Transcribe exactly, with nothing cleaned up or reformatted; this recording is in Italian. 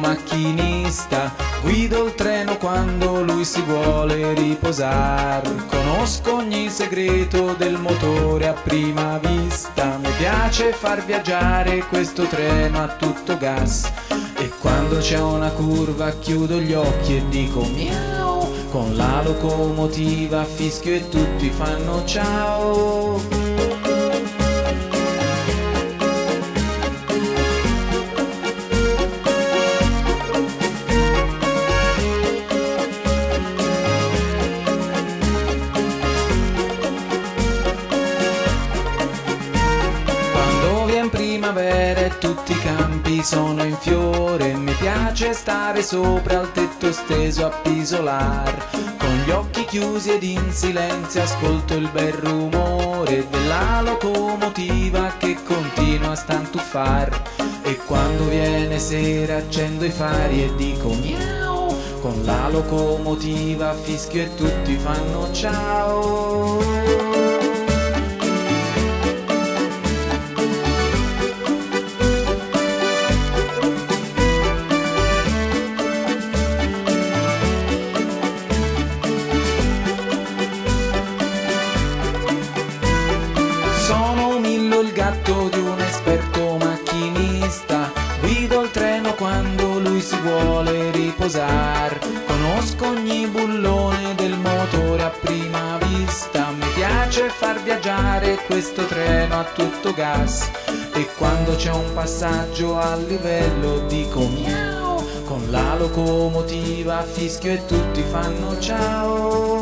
macchinista, guido il treno quando lui si vuole riposare. Conosco ogni segreto del motore a prima vista, mi piace far viaggiare questo treno a tutto gas. E quando c'è una curva chiudo gli occhi e dico miau, con la locomotiva fischio e tutti fanno ciao. Primavera e tutti i campi sono in fiore, mi piace stare sopra al tetto steso a pisolar. Con gli occhi chiusi ed in silenzio ascolto il bel rumore della locomotiva che continua a stantuffar. E quando viene sera accendo i fari e dico miau, con la locomotiva fischio e tutti fanno ciao. Sono Millo, il gatto di un esperto macchinista, guido il treno quando lui si vuole riposar. Conosco ogni bullone del motore a prima vista, mi piace far viaggiare questo treno a tutto gas. E quando c'è un passaggio a livello dico miau, con la locomotiva fischio e tutti fanno ciao.